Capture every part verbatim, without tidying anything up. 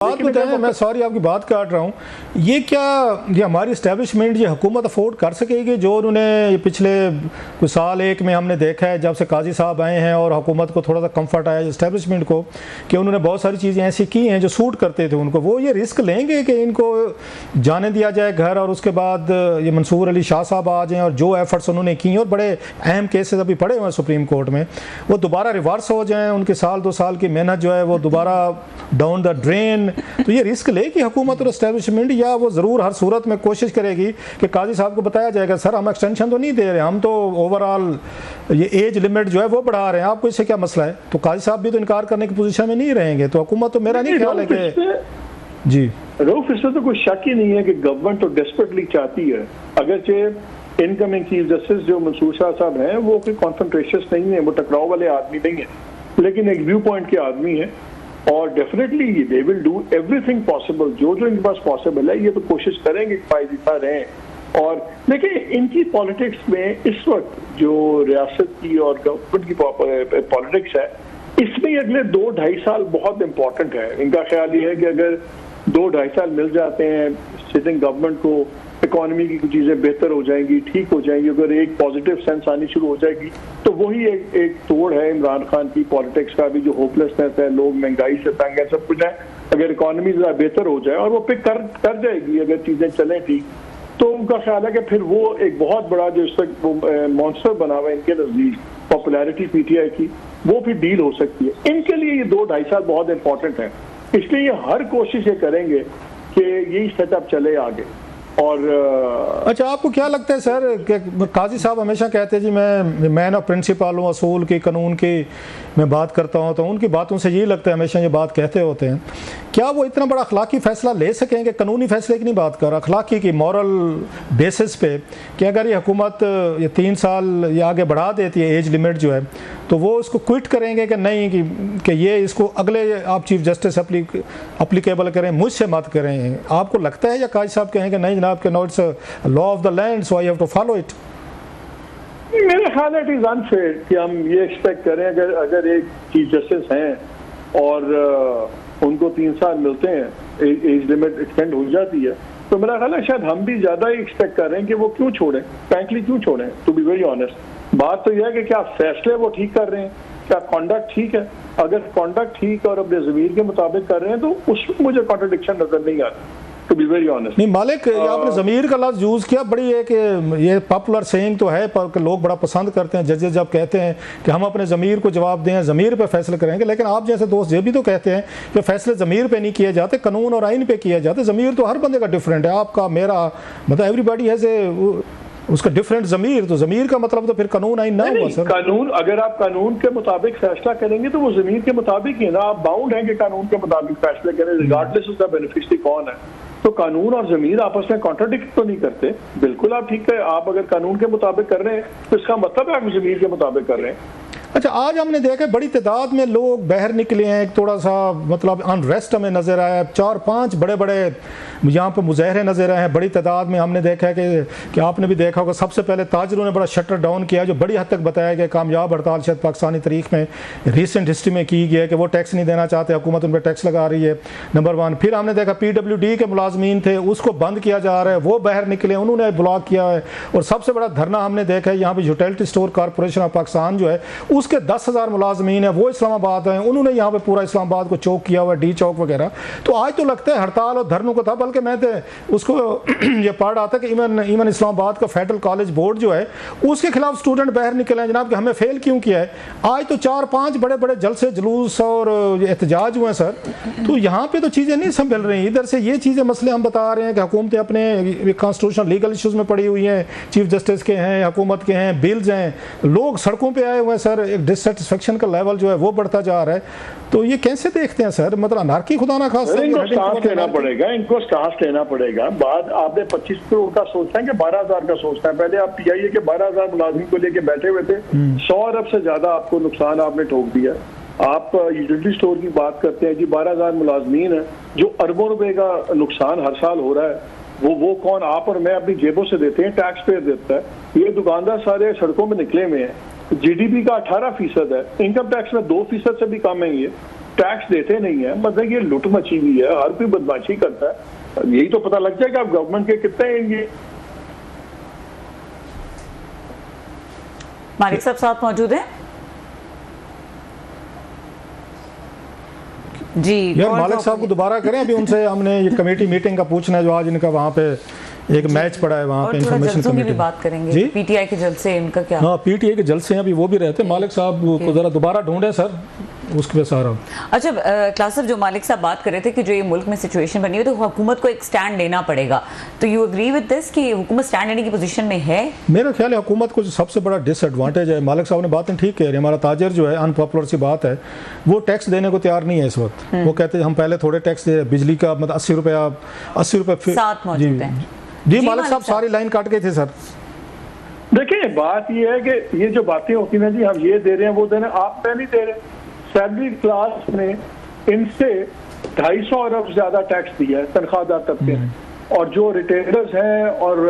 बात बताएं, मैं सॉरी आपकी बात काट रहा हूँ, ये क्या ये हमारी इस्टेब्लिशमेंट ये हुकूमत अफोर्ड कर सकेगी जो उन्होंने पिछले कुछ साल एक में हमने देखा है जब से काजी साहब आए हैं और हुकूमत को थोड़ा सा कंफर्ट आया इस्टेब्लिशमेंट को कि उन्होंने बहुत सारी चीज़ें ऐसी की हैं जो सूट करते थे उनको, वो ये रिस्क लेंगे कि इनको जाने दिया जाए घर और उसके बाद ये मंसूर अली शाह साहब आ जाएँ और जो एफर्ट्स उन्होंने की और बड़े अहम केसेस अभी पड़े हुए हैं सुप्रीम कोर्ट में वो दोबारा रिवर्स हो जाएँ, उनके साल दो साल की मेहनत जो है वो दोबारा डाउन द ड्रेन। तो ये रिस्क लेगी हुकूमत और एस्टेब्लिशमेंट या वो ज़रूर हर सूरत में कोशिश करेगी कि काजी साहब को बताया जाएगा सर हम एक्सटेंशन तो नहीं दे रहे, हम तो ओवरऑल ये एज लिमिट जो है वो बढ़ा रहे हैं, आपको इससे क्या मसला है? तो काजी साहब भी तो इनकार करने की पोजीशन में नहीं रहेंगे। तो हुकूमत तो मेरा नहीं ख्याल है कि जी रऊफ, इसमें तो कोई शक ही नहीं है कि गवर्नमेंट तो डेस्परेटली चाहती है, अगरचे इनकमिंग चीफ जस्टिस जो मंसूर शाह साहब हैं वो कोई कॉन्फ्रंटेशियस नहीं है, वो टकराव वाले आदमी नहीं है, लेकिन एक व्यू पॉइंट के आदमी है और definitely they will do everything possible, जो जो इनके पास पॉसिबल है ये तो कोशिश करेंगे कि फायदा रहें। और लेकिन इनकी पॉलिटिक्स में इस वक्त जो रियासत की और गवर्नमेंट की पॉलिटिक्स है इसमें अगले दो ढाई साल बहुत इंपॉर्टेंट है। इनका ख्याल ये है कि अगर दो ढाई साल मिल जाते हैं सिटिंग गवर्नमेंट को, इकोनॉमी की कुछ चीज़ें बेहतर हो जाएंगी, ठीक हो जाएंगी, अगर एक पॉजिटिव सेंस आनी शुरू हो जाएगी तो वही एक एक तोड़ है इमरान खान की पॉलिटिक्स का भी, जो होपलेसनेस है, लोग महंगाई से तंग है, सब कुछ है। अगर इकोनॉमी ज़रा बेहतर हो जाए और वो पिक कर कर जाएगी अगर चीज़ें चलें ठीक, तो उनका ख्याल है कि फिर वो एक बहुत बड़ा जो इस तक मॉन्स्टर बना हुआ है इनके नज़दीक पॉपुलैरिटी पीटीआई की, वो फिर डील हो सकती है। इनके लिए ये दो ढाई साल बहुत इंपॉर्टेंट है, इसलिए ये हर कोशिश ये करेंगे कि यही सेटअप चले आगे। और अच्छा, आपको क्या लगता है सर कि काजी साहब हमेशा कहते हैं जी मैं मैन ऑफ प्रिंसिपल हूँ, असूल की, कानून की मैं बात करता हूँ, तो उनकी बातों से यही लगता है हमेशा ये बात कहते होते हैं, क्या वो इतना बड़ा अखलाकी फ़ैसला ले सकेंगे? कानूनी फ़ैसले की नहीं बात कर, अखलाकी की मॉरल बेसिस पे कि अगर ये हुकूमत ये तीन साल ये आगे बढ़ा देती है एज लिमिट जो है तो वो इसको क्विट करेंगे कि नहीं कि, कि ये इसको अगले आप चीफ जस्टिस अप्लीकेबल करें, मुझसे मत करें? आपको लगता है या काजी साहब कहेंगे नहीं जनाब के no it's law of the land so I have to follow it? मेरे ख्याल है इट इज अनफेयर कि हम ये एक्सपेक्ट करें अगर अगर एक चीफ जस्टिस हैं और uh, उनको तीन साल मिलते हैं, एज लिमिट एक्सटेंड हो जाती है, तो मेरा ख्याल है शायद हम भी ज्यादा ही एक्सपेक्ट कर रहे हैं कि वो क्यों छोड़ें, फ्रैंकली क्यों छोड़ें। टू बी वेरी ऑनेस्ट, बात तो यह है कि क्या फैसले वो ठीक कर रहे हैं, क्या कॉन्डक्ट ठीक है? अगर कॉन्डक्ट ठीक और अपने ज़मीर के मुताबिक कर रहे हैं तो उसमें मुझे कॉन्ट्रडिक्शन नजर नहीं आता। To be very honest. नहीं मालिक, आपने ज़मीर का लफ्ज़ यूज़ किया, बड़ी एक ये पॉपुलर सेइंग तो है पर लोग बड़ा पसंद करते हैं जजेस जब कहते हैं कि हम अपने ज़मीर को जवाब दें, ज़मीर पे फैसले करेंगे, लेकिन आप जैसे दोस्त ये भी तो कहते हैं कि फैसले ज़मीर पे नहीं किए जाते, कानून और आइन पे किए जाते। ज़मीर तो हर बंदे का डिफरेंट है, आपका मेरा, मतलब एवरीबॉडी हैज़ ए उसका डिफरेंट ज़मीर, तो ज़मीर का मतलब तो फिर कानून आइन ना हुआ सर। कानून अगर आप कानून के मुताबिक फैसला करेंगे तो वो ज़मीर के मुताबिक ही है ना, आप बाउंड हैं कि कानून के मुताबिक फैसले करें रिगार्डलेस उसका बेनिफिशियरी कौन है। तो कानून और ज़मीर आपस में कॉन्ट्राडिक्ट तो नहीं करते। बिल्कुल आप ठीक है, आप अगर कानून के मुताबिक कर रहे हैं तो इसका मतलब है आप ज़मीर के मुताबिक कर रहे हैं। अच्छा, आज हमने देखा बड़ी तादाद में लोग बाहर निकले हैं, एक थोड़ा सा मतलब अनरेस्ट हमें नज़र आया, चार पांच बड़े बड़े यहाँ पे मुजाहरे नज़र आए हैं बड़ी तादाद में। हमने देखा है कि, कि आपने भी देखा होगा सबसे पहले ताजरों ने बड़ा शटर डाउन किया, जो बड़ी हद तक बताया गया कामयाब हड़ताल शायद पाकिस्तानी तारीख में रिसेंट हिस्ट्री में की गई है कि वो टैक्स नहीं देना चाहते, हुकूमत उन पर टैक्स लगा रही है, नंबर वन। फिर हमने देखा पी डब्ल्यू डी के मुलाजमीन थे उसको बंद किया जा रहा है, वो बाहर निकले, उन्होंने ब्लॉक किया है। और सबसे बड़ा धरना हमने देखा है यहाँ पर utility store corporation of Pakistan जो है उसके दस हज़ार मुलाजमीन है, वो इस्लामाबाद हैं, उन्होंने यहाँ पे पूरा इस्लामाबाद को चौक किया हुआ, डी चौक वगैरह। तो आज तो लगता है हड़ताल और धरनों को था, बल्कि मैं तो उसको ये पढ़ रहा था कि इवन इवन इस्लामाबाद का फेडरल कॉलेज बोर्ड जो है उसके खिलाफ स्टूडेंट बाहर निकले हैं जनाब कि हमें फेल क्यों किया है। आज तो चार पांच बड़े बड़े जलसे जुलूस और एहतजाज हुए सर। तो यहाँ पे तो चीज़ें नहीं संभल रही, इधर से ये चीज़ें मसले हम बता रहे हैं कि हुकूमतें अपने कॉन्स्टिट्यूशनल लीगल इशूज़ में पड़ी हुई हैं, चीफ जस्टिस के हैं, हुकूमत के हैं, बिल्स हैं, लोग सड़कों पर आए हुए हैं सर, एक डिससेटिस्फेक्शन का लेवल जो है वो बढ़ता जा रहा है। तो ये कैसे देखते हैं सर, मतलब अनार्की खुदा ना खास इनको स्टांस लेना पड़ेगा, इनको स्टांस लेना पड़ेगा। बाद आपने पच्चीस करोड़ का सोचना है कि बारह हजार का सोचना है? पहले आप पीआईए के बारह हजार मुलाजिम को लेके बैठे हुए थे, सौ अरब से ज्यादा आपको नुकसान आपने ठोक दिया। आप यूटिलिटी स्टोर की बात करते हैं जी, बारह हजार मुलाजमीन है, जो अरबों रुपए का नुकसान हर साल हो रहा है, वो वो कौन? आप और मैं अपनी जेबों से देते हैं, टैक्स पेयर देता है। ये दुकानदार सारे सड़कों में निकले हुए हैं, जीडीपी का अठारह फीसद है, इनकम टैक्स में दो फीसद से भी कम है, ये टैक्स देते नहीं है, मतलब ये लुट मची हुई है, हर कोई बदमाशी करता है। यही तो पता लग जाएगा आप गवर्नमेंट के कितने हैं ये। मालिक साहब साथ मौजूद हैं जी। यार मालिक साहब को दोबारा करें, अभी उनसे हमने ये कमेटी मीटिंग का पूछना है जो आज इनका वहाँ पे एक मैच पड़ा है वहाँ पे इंफॉर्मेशन कमेटी की भी बात करेंगे जी। पीटीआई के जलसे इनका क्या? हाँ पीटीआई के जलसे अभी वो भी रहते हैं, मालिक साहब को जरा दोबारा ढूंढे सर उसके पे सारा। अच्छा क्लास साहब, जो मालिक साहब बात कर रहे थे कि जो ये मुल्क में सिचुएशन बनी हुई तो हुकूमत को एक स्टैंड लेना पड़ेगा, तो यू एग्री विद दिस कि हुकूमत स्टैंड लेने की पोजीशन में है? मेरा ख्याल है हुकूमत को जो सबसे बड़ा डिसएडवांटेज है, मालिक साहब ने बातें ठीक कह रहे हैं, हमारा ताजर जो है अनपॉपुलर सी बात है, वो टैक्स देने को तैयार नहीं है इस वक्त। वो कहते हैं हम पहले थोड़े टैक्स दे, बिजली का मतलब अस्सी रुपया अस्सी रुपये साथ मौजूद हैं जी। मालिक साहब सारी लाइन काट गए थे सर। देखिए बात ये है कि ये जो बातें होती हैं जी, हम ये दे रहे हैं वो दे रहे हैं, आप नहीं दे रहे। सैलरी क्लास ने इनसे ढाई सौ अरब ज्यादा टैक्स दिया है तनख्वाहदार तबके ने, और जो रिटेलर्स हैं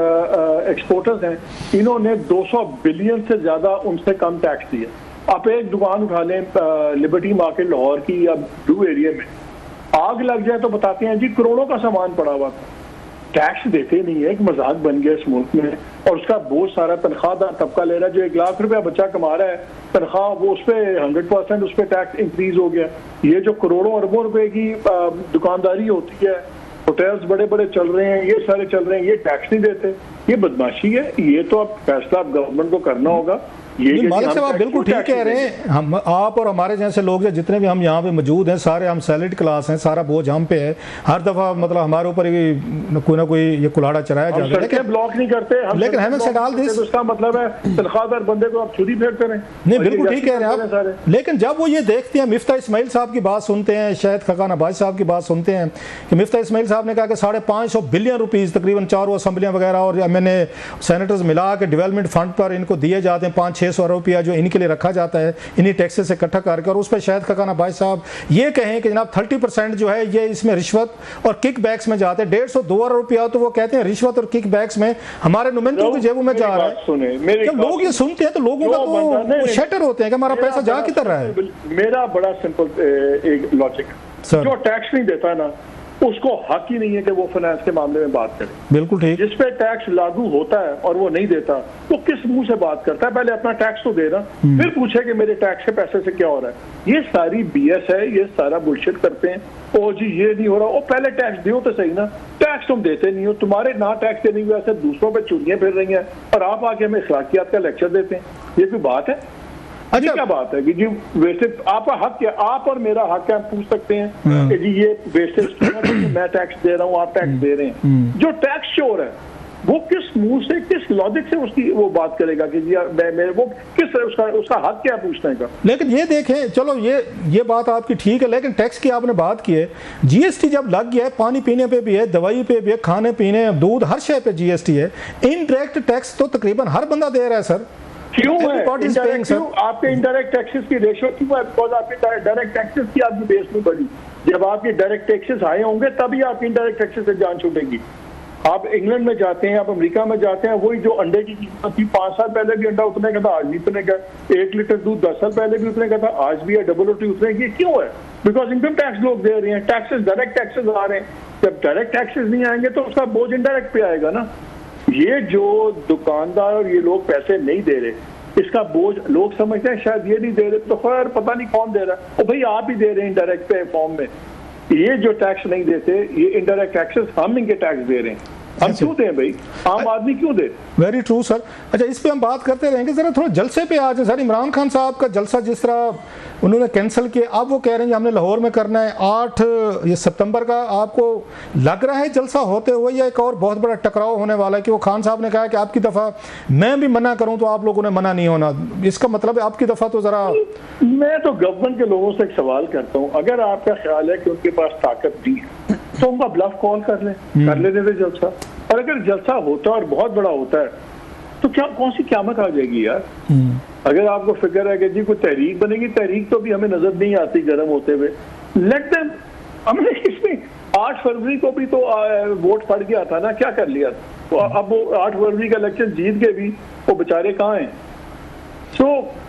और एक्सपोर्टर्स हैं इन्होंने दो सौ बिलियन से ज्यादा उनसे कम टैक्स दिया। आप एक दुकान उठा लें लिबर्टी मार्केट लाहौर की या ब्लू एरिया में, आग लग जाए तो बताते हैं जी करोड़ों का सामान पड़ा हुआ था, टैक्स देते नहीं है, एक मजाक बन गया इस मुल्क में, और उसका बहुत सारा तनख्वाहदार तबका ले रहा है। जो एक लाख रुपया बच्चा कमा रहा है तनख्वाह, वो उस पर हंड्रेड परसेंट उस पर टैक्स इंक्रीज हो गया। ये जो करोड़ों अरबों रुपए की दुकानदारी होती है, होटल्स बड़े बड़े चल रहे हैं, ये सारे चल रहे हैं, ये टैक्स नहीं देते, ये बदमाशी है। ये तो अब फैसला गवर्नमेंट को करना होगा। ये मालिक साहब आप बिल्कुल ठीक कह रहे हैं, हम आप और हमारे जैसे लोग हैं जितने भी हम यहाँ पे मौजूद हैं, सारे हम सैलरीड क्लास हैं, सारा बोझ हम पे है। हर दफा मतलब हमारे ऊपर कोई ना कोई ये कुल्हाड़ा चलाया जाता है, लेकिन ब्लॉक नहीं करते हम, लेकिन हमें सवाल दिस उसका मतलब है तनख्वाहदार बंदे को आप छुरी फेरते रहे। नहीं बिल्कुल ठीक कह रहे हैं आप, लेकिन जब वो ये देखते हैं, मिफ्ता इस्माइल साहब की बात सुनते हैं, शायद खकान अब्बास साहब की बात सुनते हैं कि मिफ्ता इस्माइल साहब ने कहा कि साढ़े पाँच सौ बिलियन रुपीज़ तकरीबन चारों असम्बलियाँ वगैरह और मैंने सेनेटर्स मिला के डेवलपमेंट फंड पर इनको दिए जाते हैं, पाँच छः सौ अरब रुपया जो के लिए रखा जाता है इन्हीं टैक्सेस से इकट्ठा करके, और उस पर शायद खकान अब्बास साहब ये कहें कि जनाब तीस परसेंट जो है ये इसमें रिश्वत और किक बैक्स में जाते हैं, डेढ़ सौ दो अरब रुपया तो वो कहते हैं रिश्वत और किक बैक्स में हमारे नुमाइंदों की जेबों में जा रहा है। जब लोग ये सुनते हैं तो लोगों का तो शटर होते हैं कि हमारा पैसा जा किधर रहा है। मेरा बड़ा सिंपल एक लॉजिक है, जो टैक्स नहीं देता ना उसको हक ही नहीं है कि वो फाइनेंस के मामले में बात करे। बिल्कुल ठीक। जिस पे टैक्स लागू होता है और वो नहीं देता, वो किस मुंह से बात करता है? पहले अपना टैक्स तो देना, फिर पूछे कि मेरे टैक्स के पैसे से क्या हो रहा है। ये सारी बीएस है, ये सारा बुलशिट करते हैं। ओ जी ये नहीं हो रहा, ओ पहले टैक्स दियो तो सही ना, टैक्स तुम देते नहीं हो, तुम्हारे ना टैक्स देने की वजह से दूसरों पे चुनियां फिर रही हैं और आप आके हमें अखलाकियात का लेक्चर देते हैं। ये कोई बात है? अच्छा क्या बात है कि जी वैसे आपका हक क्या, आप और मेरा हक क्या, पूछ सकते हैं कि जी ये वैसे मैं टैक्स दे रहा हूँ आप टैक्स दे रहे हैं। जो टैक्स चोर है वो किस मुंह से, किस लॉजिक से उसकी वो बात करेगा कि जी मैं मेरे वो किस उसका उसका हक क्या पूछने का। लेकिन ये देखें, चलो ये ये बात आपकी ठीक है, लेकिन टैक्स की आपने बात की है, जीएसटी जब लग गया है, पानी पीने पे भी है, दवाई पे भी है, खाने पीने दूध हर शय पे जीएसटी है। इनडायरेक्ट टैक्स तो तकरीबन हर बंदा दे रहा है सर। क्यों है क्यों आपके इनडायरेक्ट टैक्सेस की रेशियो क्यों है? बिकॉज आपके डायरेक्ट टैक्सेस की आपकी बेस नहीं बढ़ी। जब आपके डायरेक्ट टैक्सेस आए होंगे तभी आपकी इनडायरेक्ट टैक्सेस से जान छूटेगी। आप इंग्लैंड में जाते हैं, आप अमेरिका में जाते हैं, वही जो अंडे की कीमत थी पांच साल पहले भी अंडा उतने का था, आज भी उतने का। एक लीटर दूध दस साल पहले भी उतने का था, आज भी है डबल रोटी उतने की। क्यों है? बिकॉज इनकम टैक्स लोग दे रहे हैं, टैक्सेस डायरेक्ट टैक्सेस आ रहे हैं। जब डायरेक्ट टैक्सेस नहीं आएंगे तो उसका बोझ इनडायरेक्ट पे आएगा ना। ये जो दुकानदार और ये लोग पैसे नहीं दे रहे, इसका बोझ लोग समझते हैं शायद ये नहीं दे रहे, तो खैर पता नहीं कौन दे रहा है। और भाई आप ही दे रहे हैं इनडायरेक्ट पे फॉर्म में। ये जो टैक्स नहीं देते, ये इनडायरेक्ट टैक्सेस हम इनके टैक्स दे रहे हैं। हम क्यों दें भाई, आम आदमी क्यों दे? Very true sir. अच्छा इस पे हम बात करते रहेंगे, जरा थोड़ा जलसे पे आ जाए सर। इमरान खान साहब का जलसा जिस तरह उन्होंने कैंसिल किया, अब वो कह रहे हैं हमने लाहौर में करना है आठ ये सितंबर का। आपको लग रहा है जलसा होते हुए या एक और बहुत बड़ा टकराव होने वाला है कि वो खान साहब ने कहा कि आपकी दफ़ा मैं भी मना करूं तो आप लोगों ने मना नहीं होना? इसका मतलब है आपकी दफ़ा तो ज़रा। मैं तो गवर्नमेंट के लोगों से एक सवाल करता हूँ, अगर आपका ख्याल है कि उनके पास ताकत नहीं है तो उनका ब्लफ कॉल कर ले कर लेते थे जलसा। और अगर जलसा होता है और बहुत बड़ा होता है तो क्या कौन सी क़यामत आ जाएगी यार? अगर आपको फिक्र है कि जी कोई तहरीक बनेगी, तहरीक तो भी हमें नजर नहीं आती गर्म होते हुए। Let them. हमने इसमें आठ फरवरी को भी तो वोट पड़ गया था ना, क्या कर लिया? तो अब वो आठ फरवरी का इलेक्शन जीत के भी वो बेचारे कहाँ हैं? सो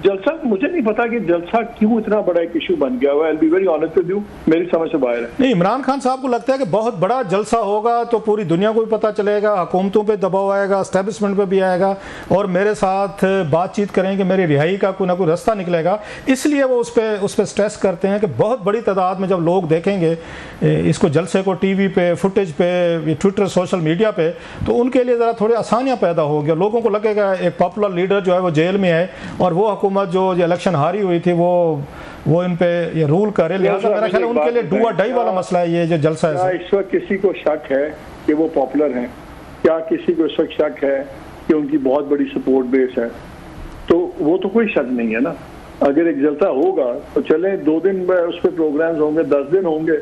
जलसा, मुझे नहीं पता कि जलसा क्यों इतना बड़ा एक इशू बन गया हुआ है। I'll be very honest with you, मेरी समझ से बाहर है। नहीं, इमरान खान साहब को लगता है कि बहुत बड़ा जलसा होगा तो पूरी दुनिया को भी पता चलेगा, हुकूमतों पे दबाव आएगा, एस्टेब्लिशमेंट पे भी आएगा और मेरे साथ बातचीत करेंगे, मेरी रिहाई का कोई ना कोई रास्ता निकलेगा, इसलिए वो उस पर उस पर स्ट्रेस करते हैं कि बहुत बड़ी तादाद में जब लोग देखेंगे इसको जलसे को टीवी पे, फुटेज पे, ट्विटर, सोशल मीडिया पे, तो उनके लिए ज़रा थोड़ी आसानियाँ पैदा होगी। लोगों को लगेगा एक पॉपुलर लीडर जो है वो जेल में है और वो हुकूमत जो इलेक्शन हारी हुई थी वो वो इन पे ये रूल करे, लिहाजा मेरा ख्याल है उनके लिए डू और डाई वाला मसला है ये जो जलसा है। इस वक्त किसी को शक है कि वो पॉपुलर हैं? क्या किसी को इस वक्त शक है कि उनकी बहुत बड़ी सपोर्ट बेस है? तो वो तो कोई शक नहीं है ना। अगर एक जलसा होगा तो चले दो दिन में उस पर प्रोग्राम्स होंगे, दस दिन होंगे,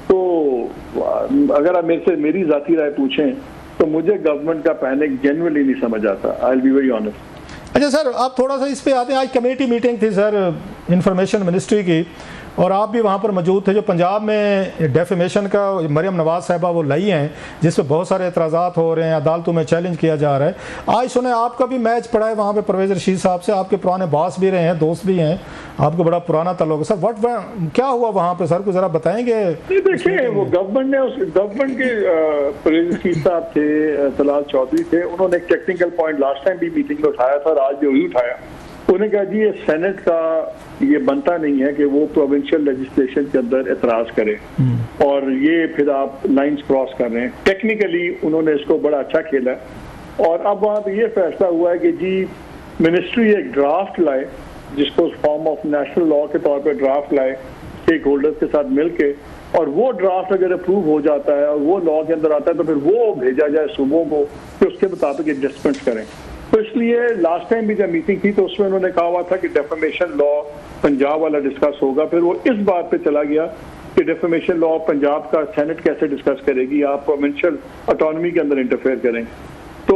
तो अगर आप मेरे से मेरी जाती राय पूछें तो मुझे गवर्नमेंट का पैनिक जेन्युइनली नहीं समझ आता। I will be very honest. अच्छा सर, आप थोड़ा सा इस पे आते हैं। आज कमेटी मीटिंग थी सर इंफॉर्मेशन मिनिस्ट्री की और आप भी वहाँ पर मौजूद थे। जो पंजाब में डेफेमेशन का मरियम नवाज साहिबा वो लाई हैं जिस पे बहुत सारे एतराज़ात हो रहे हैं, अदालतों में चैलेंज किया जा रहा है। आज सुने आपका भी मैच पड़ा है वहाँ पे परवेज़ रशीद साहब से, आपके पुराने बॉस भी रहे हैं, दोस्त भी हैं, आपको बड़ा पुराना ताल्लुक है सर। व्हाट क्या हुआ वहाँ पे सर, को ज़रा बताएंगे? देखिए, वो गवर्नमेंट ने उस गवर्नमेंट के परवेज़ रशीद साहब थे, तलाल चौधरी थे, उन्होंने एक टेक्निकल पॉइंट लास्ट टाइम भी मीटिंग में उठाया था, आज भी वही उठाया। उन्होंने कहा जी ये सेनेट का ये बनता नहीं है कि वो प्रोविंशियल लेजिस्लेशन के अंदर एतराज करे और ये फिर आप लाइंस क्रॉस कर रहे हैं। टेक्निकली उन्होंने इसको बड़ा अच्छा खेला और अब वहाँ पे ये फैसला हुआ है कि जी मिनिस्ट्री एक ड्राफ्ट लाए जिसको फॉर्म ऑफ नेशनल लॉ के तौर पे ड्राफ्ट लाए स्टेक होल्डर्स के साथ मिलके, और वो ड्राफ्ट अगर अप्रूव हो जाता है और वो लॉ के अंदर आता है तो फिर वो भेजा जाए सूबों को कि उसके मुताबिक एडजस्टमेंट्स करें। तो इसलिए लास्ट टाइम भी जब मीटिंग थी तो उसमें उन्होंने कहा हुआ था कि डेफेमेशन लॉ पंजाब वाला डिस्कस होगा। फिर वो इस बात पे चला गया कि डेफेमेशन लॉ पंजाब का सेनेट कैसे डिस्कस करेगी, आप प्रोविंशियल ऑटोनॉमी के अंदर इंटरफेयर करें। तो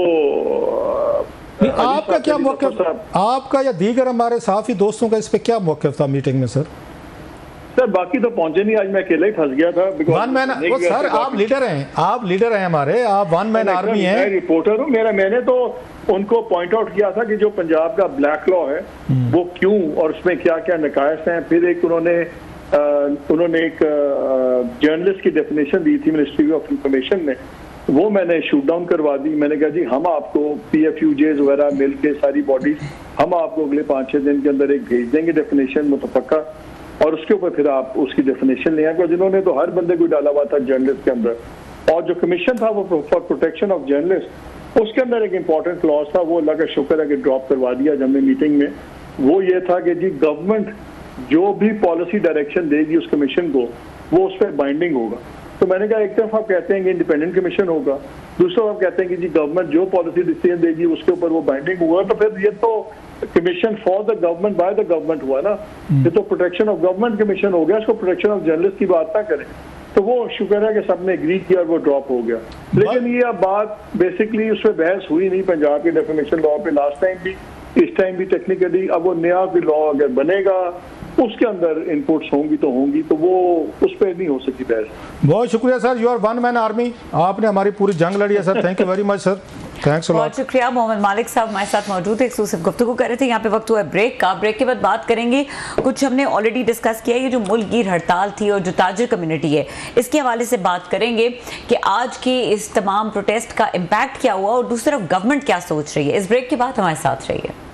आपका क्या मौक़िफ़, आपका या दीगर हमारे साथी दोस्तों का इस पे क्या मौक़िफ़ था मीटिंग में सर? सर बाकी तो पहुंचे नहीं, आज मैं अकेला ही फंस गया था। वन मैन, वो सर आप लीडर हैं, आप लीडर हैं हमारे, आप वन मैन आर्मी हैं। मैं रिपोर्टर हूँ, मेरा मैंने तो उनको पॉइंट आउट किया था कि जो पंजाब का ब्लैक लॉ है वो क्यों और उसमें क्या क्या नकायस हैं। फिर एक उन्होंने आ, उन्होंने एक जर्नलिस्ट की डेफिनेशन दी थी मिनिस्ट्री ऑफ इंफॉर्मेशन ने, वो मैंने शूट डाउन करवा दी। मैंने कहा जी हम आपको पी एफ यू जेज वगैरह मिल के सारी बॉडीज हम आपको अगले पाँच छः दिन के अंदर एक भेज देंगे डेफिनेशन मुतफक्का, और उसके ऊपर फिर आप उसकी डेफिनेशन ले आएंगे। जिन्होंने तो हर बंदे को डाला हुआ था जर्नलिस्ट के अंदर, और जो कमीशन था वो फॉर प्रोटेक्शन ऑफ जर्नलिस्ट, उसके अंदर एक इंपॉर्टेंट क्लॉज था, वो अल्लाह का शुक्र है कि ड्रॉप करवा दिया जब हमने मीटिंग में। वो ये था कि जी गवर्नमेंट जो भी पॉलिसी डायरेक्शन देगी उस कमीशन को वो उस पर बाइंडिंग होगा। तो मैंने कहा एक तरफ आप कहते हैं कि इंडिपेंडेंट कमीशन होगा, दूसरा आप कहते हैं कि जी गवर्नमेंट जो पॉलिसी डिसीजन देगी उसके ऊपर वो बाइंडिंग होगा, तो फिर ये तो commission for the government by the government हुआ ना, ये तो प्रोटेक्शन ऑफ गवर्नमेंट कमीशन हो गया, इसको प्रोटेक्शन ऑफ जर्नलिस्ट की बात ना करें। तो वो शुक्र है कि सबने एग्री किया और वो ड्रॉप हो गया। लेकिन ये अब बात बेसिकली उस पर बहस हुई नहीं पंजाब के डेफिनेशन लॉ पे, लास्ट टाइम भी इस टाइम भी टेक्निकली। अब वो नया भी लॉ अगर बनेगा उसके अंदर इनपुट्स होंगी तो होंगी, तो वो उस पर नहीं हो सकती बहस। बहुत शुक्रिया sir, you are one man army, आपने हमारी पूरी जंग लड़ी है sir. Thank you very much sir, thanks a lot. बहुत शुक्रिया। मोहम्मद मालिक साहब हमारे साथ मौजूद है, एक्सक्लूसिव गुफ्तगू कर रहे थे। यहाँ पे वक्त हुआ है ब्रेक का, ब्रेक के बाद बात करेंगे, कुछ हमने ऑलरेडी डिस्कस किया, ये जो मुल्कगीर हड़ताल थी और जो ताजिर कम्युनिटी है इसके हवाले से बात करेंगे कि आज के इस तमाम प्रोटेस्ट का इम्पैक्ट क्या हुआ और दूसरी तरफ गवर्नमेंट क्या सोच रही है। इस ब्रेक के बाद हमारे साथ रहिए।